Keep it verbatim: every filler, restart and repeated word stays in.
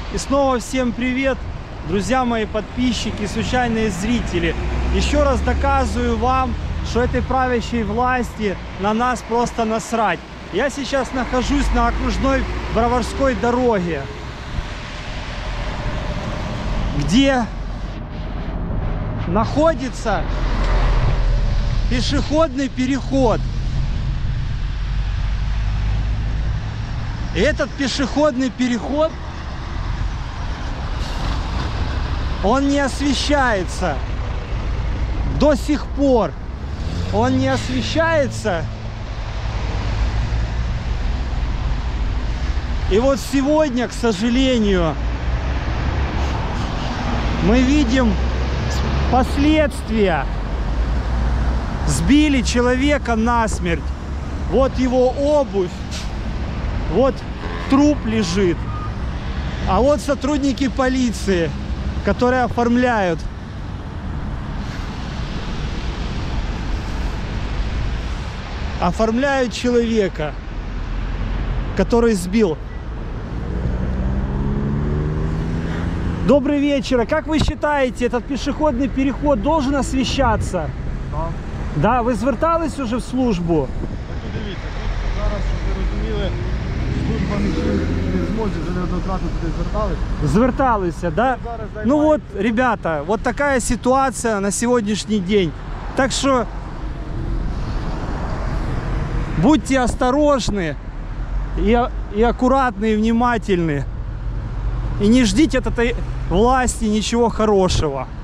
И снова всем привет, друзья мои подписчики, случайные зрители. Еще раз доказываю вам, что этой правящей власти на нас просто насрать. Я сейчас нахожусь на окружной Броварской дороге, где находится пешеходный переход. И этот пешеходный переход, он не освещается до сих пор. Он не освещается. И вот сегодня, к сожалению, мы видим последствия. Сбили человека насмерть. Вот его обувь. Вот труп лежит. А вот сотрудники полиции, которые оформляют. Оформляют человека, который сбил. Добрый вечер. А как вы считаете, этот пешеходный переход должен освещаться? Да. Да, ви звертались уже в службу? Так, дивіться, тут зараз, щоб ви розуміли, служба не зможе, вже неоднократно туди звертались. Зверталися, да? Ну вот, ребята, вот такая ситуация на сегодняшний день. Так что будьте осторожны и, и аккуратны, и внимательны. И не ждите от этой власти ничего хорошего.